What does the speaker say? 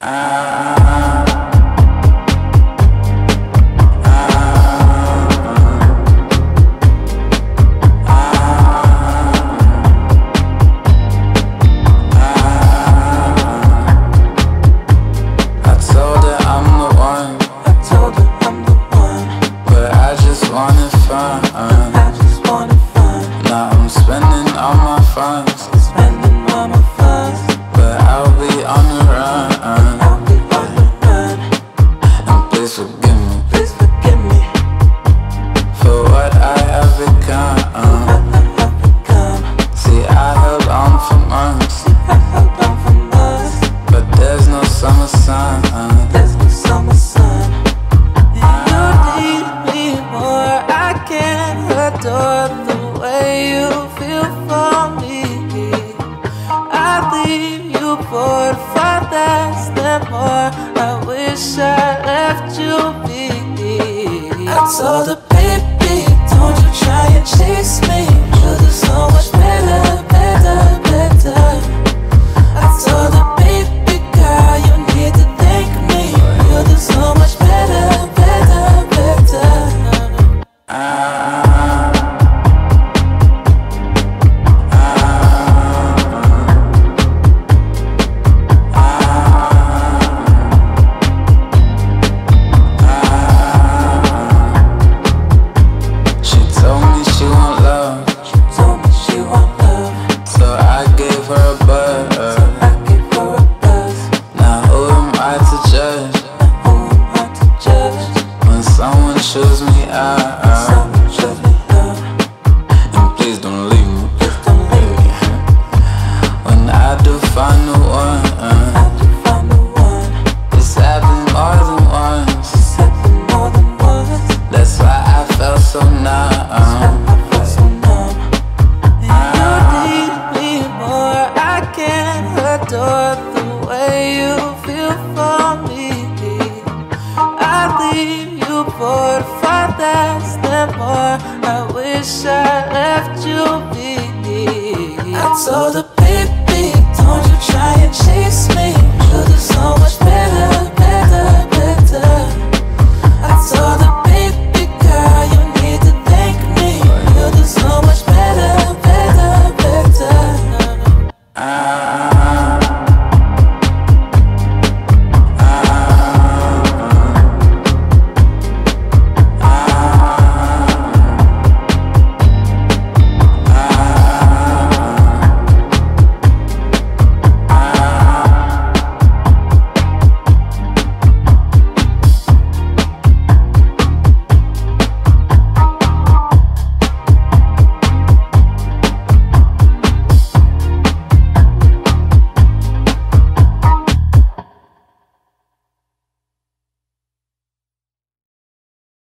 wanted fun. Now I'm spending all my funds, but I'll be on the run. And please forgive me for what I have become. See, I held on for months, but there's no summer sun. Adore the way you feel for me. I leave you bored for less than more. I wish I left you be. I told her, baby, don't you try and chase me. You'll do so much better, better, better. I told her, baby girl, you need to thank me. You'll do so much better, better, better. Choose me out, and please don't leave me. When I do find the one, it's happened more than once. That's why I felt so numb. You need me more. I can't adore the way you feel for me. I leave you bored for less than more. I wish I left you be. I told her, baby, don't you try and chase me.